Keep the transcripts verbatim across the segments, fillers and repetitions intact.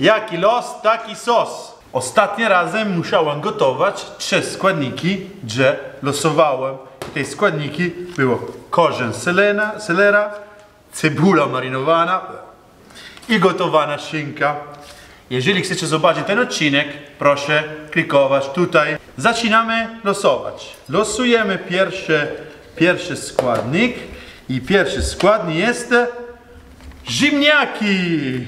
Jaki los, taki sos. Ostatnim razem musiałem gotować trzy składniki, że losowałem. Te składniki było korzeń selena, selera, cebula marynowana i gotowana szynka. Jeżeli chcecie zobaczyć ten odcinek, proszę klikować tutaj. Zaczynamy losować. Losujemy pierwszy, pierwszy składnik i pierwszy składnik jest ziemniaki.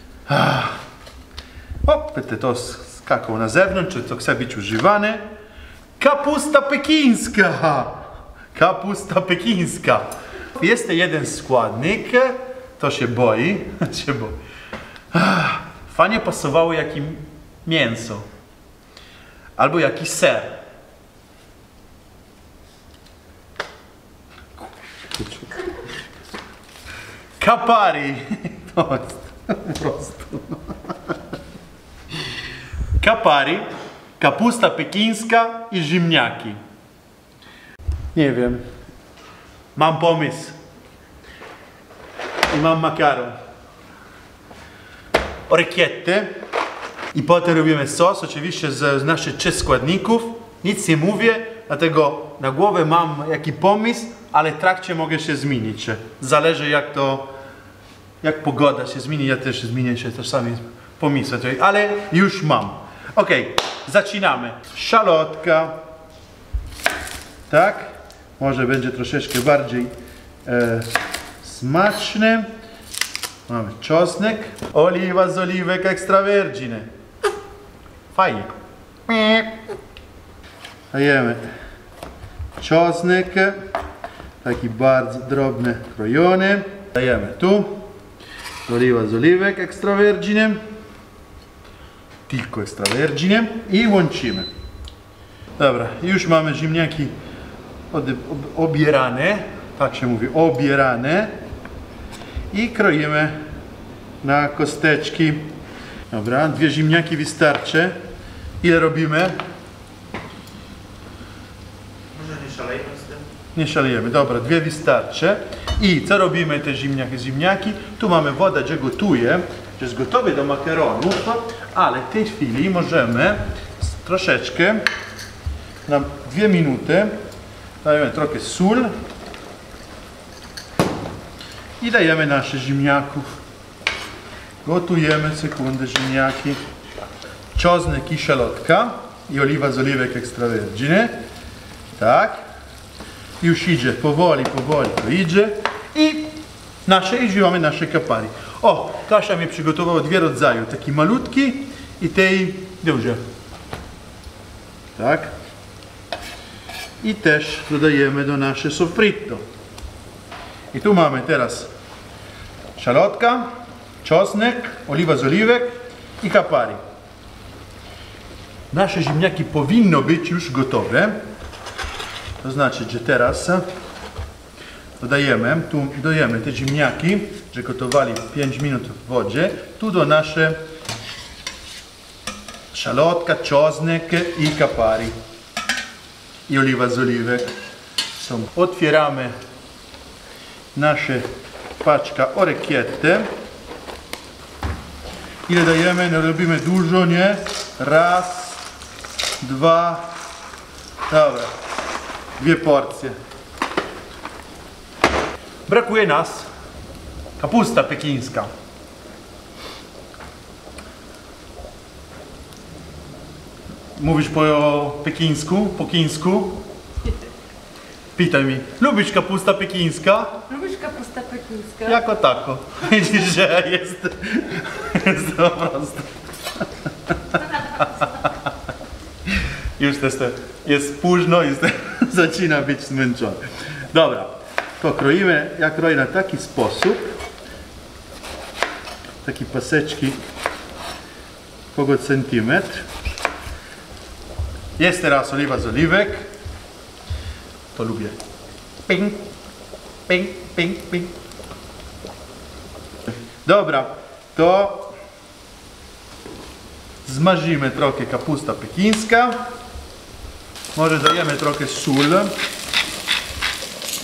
O, będę to skakał na zewnątrz, czy to chce być używane. Kapusta pekińska. Kapusta pekińska. Jest jeden składnik, to się boi, się boi. Fajnie pasowało jakie mięso. Albo jakiś ser. Kapari. To jest po prostu. Kapari, kapusta pekińska i ziemniaki. Nie wiem. Mam pomysł. I mam makaron. Orecchiette. I potem robimy sos, oczywiście z, z naszych trzech składników. Nic nie mówię, dlatego na głowę mam jakiś pomysł, ale w trakcie mogę się zmienić. Zależy jak to, jak pogoda się zmieni, ja też zmienię się czasami pomysły, ale już mam. Ok, zaczynamy. Szalotka. Tak, może będzie troszeczkę bardziej e, smaczne. Mamy czosnek, oliwa z oliwek extravergine. Fajnie. Dajemy czosnek, taki bardzo drobny krojony. Dajemy tu oliwa z oliwek extravergine, tylko extravergine i łączymy. Dobra, już mamy ziemniaki ob obierane, tak się mówi, obierane. I kroimy na kosteczki. Dobra, dwie ziemniaki wystarczy. Ile robimy? Może nie szalejemy z tym? Nie szalejemy. Dobra, dwie wystarczy. I co robimy te ziemniaki? Ziemniaki. Tu mamy wodę, że gotuje, że jest gotowy do makaronu, ale w tej chwili możemy troszeczkę, na dwie minuty, dajemy trochę sól. I dajemy nasze ziemniaków. Gotujemy sekundę ziemniaki. Czosnek i szalotka. I oliwa z oliwek extravergine. Tak. Już idzie, powoli, powoli to idzie. I nasze, i mamy nasze kapari. O, Kasia mi przygotowała dwie rodzaje. Taki malutki i tej duży. Tak. I też dodajemy do nasze soffritto. I tu mamy teraz szalotka, czosnek, oliwa z oliwek i kapari. Nasze ziemniaki powinno być już gotowe. To znaczy, że teraz dodajemy, tu dodajemy te ziemniaki, że gotowali pięć minut w wodzie. Tu do nasze szalotka, czosnek i kapari. I oliwa z oliwek. Otwieramy nasze paczka orecchiette. Ile dajemy? Nie robimy dużo, nie? Raz, dwa, dobra, dwie porcje. Brakuje nas kapusta pekińska. Mówisz po pekińsku, po chińsku? Pytaj mi, lubisz kapusta pekińska? Lubisz kapusta pekińska? Jako tako. Widzisz, że jest, jest po prostu. Już jest, jest późno, jest, zaczyna być zmęczony. Dobra, to kroimy, ja kroję na taki sposób. Takie paseczki kogo centymetr. Jest teraz oliwa z oliwek. To lubię. Ping, ping, ping, ping. Dobra, to zmażymy trochę kapusta pekińska. Może dajemy trochę sól.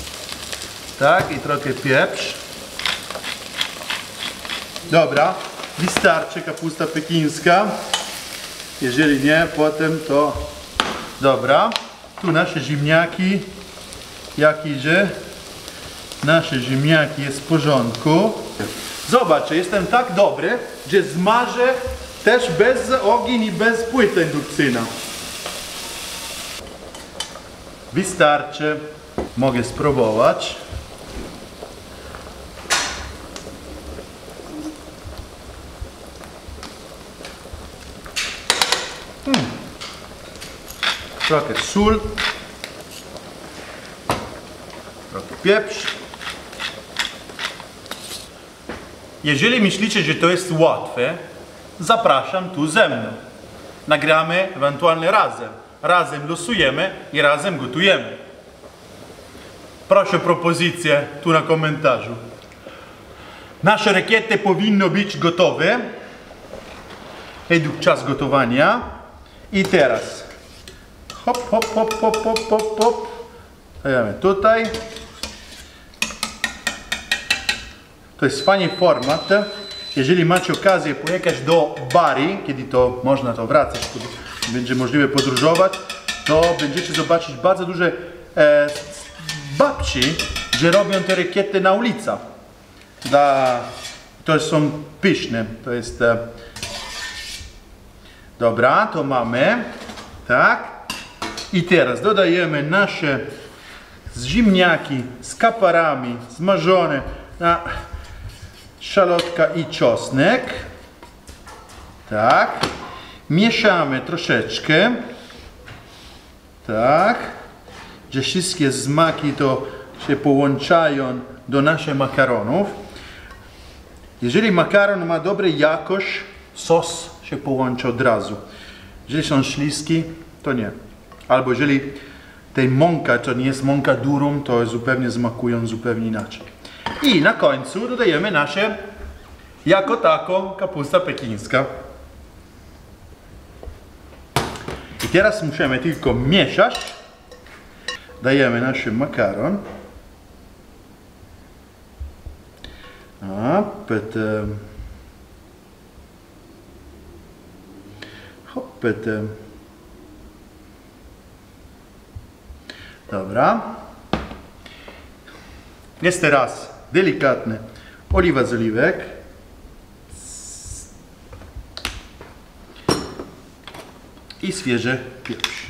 Tak, i trochę pieprz. Dobra, wystarczy kapusta pekińska. Jeżeli nie, potem to... Dobra. Tu nasze ziemniaki. Jak idzie? Nasze ziemniaki jest w porządku. Zobacz, jestem tak dobry, że zmażę też bez ogień i bez płyty indukcyjna. Wystarczy. Mogę spróbować. Hmm. Trochę sól. Trochę pieprz. Jeżeli myślicie, że to jest łatwe, zapraszam tu ze mną. Nagramy ewentualnie razem. Razem losujemy i razem gotujemy. Proszę o propozycję tu na komentarzu. Nasze rakiety powinny być gotowe. Według czas gotowania. I teraz hop, hop, hop, hop, hop, hop, hop. Dajemy tutaj. To jest fajny format. Jeżeli macie okazję pojechać do Bari, kiedy to można to wracać, kiedy będzie możliwe podróżować, to będziecie zobaczyć bardzo duże e, babci, że robią te rakiety na ulicach. Da, to są pyszne. To jest... E, dobra, to mamy. Tak. I teraz dodajemy nasze ziemniaki z kaparami, smażone na szalotka i czosnek. Tak. Mieszamy troszeczkę. Tak. Że wszystkie smaki to się połączają do naszych makaronów. Jeżeli makaron ma dobrą jakość, sos się połącza od razu. Jeżeli są śliskie, to nie. Albo jeżeli tej mąka to nie jest mąka durum, to zupełnie smakują zupełnie inaczej. I na końcu dodajemy nasze jako tako kapusta pekińska. I teraz musimy tylko mieszać. Dajemy nasz makaron. A, potem... Hop, potem... Dobra. Jest teraz delikatne oliwa z oliwek. I świeży pieprz.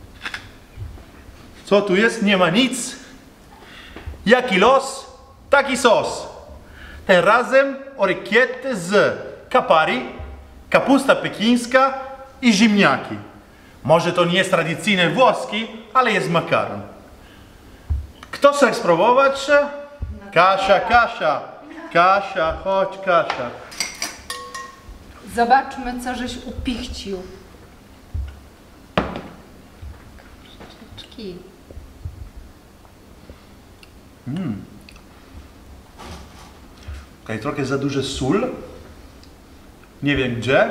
Co tu jest? Nie ma nic. Jaki los, taki sos. Tym razem rakiety z kapari, kapusta pekińska i ziemniaki. Może to nie jest tradycyjny włoski, ale jest makaron. Kto chce spróbować? Kasia, Kasia. Kasia, chodź Kasia. Zobaczmy, co żeś upichcił. Krzyżyczki. Mm. Okay, trochę za duże sól. Nie wiem gdzie.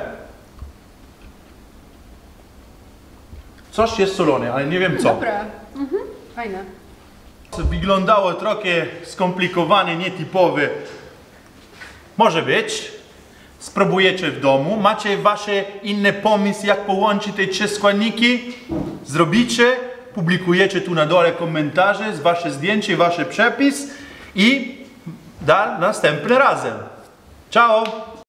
Coś jest solone, ale nie wiem co. Dobra. Mhm. Fajne. Wyglądało trochę skomplikowane, nietypowe. Może być. Spróbujecie w domu. Macie wasze inne pomysły, jak połączyć te trzy składniki? Zrobicie. Publikujecie tu na dole komentarze z wasze zdjęcie, wasz przepis i do następnym razem. Ciao!